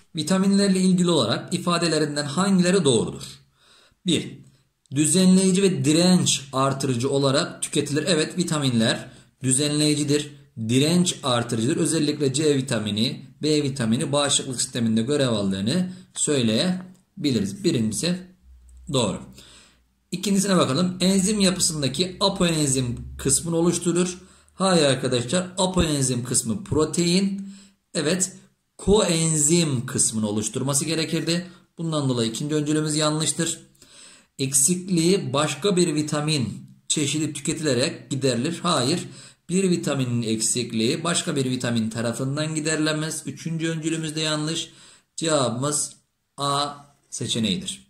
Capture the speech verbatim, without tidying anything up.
Vitaminlerle ilgili olarak ifadelerinden hangileri doğrudur? bir. Düzenleyici ve direnç artırıcı olarak tüketilir. Evet, vitaminler düzenleyicidir, direnç artırıcıdır. Özellikle C vitamini, B vitamini bağışıklık sisteminde görev aldığını söyleyebiliriz. Birincisi doğru. İkincisine bakalım. Enzim yapısındaki apoenzim kısmını oluşturur. Hayır arkadaşlar, apoenzim kısmı protein. Evet, koenzim kısmını oluşturması gerekirdi. Bundan dolayı ikinci öncülümüz yanlıştır. Eksikliği başka bir vitamin çeşidi tüketilerek giderilir. Hayır, bir vitaminin eksikliği başka bir vitamin tarafından giderilemez. Üçüncü öncülümüz de yanlış. Cevabımız A seçeneğidir.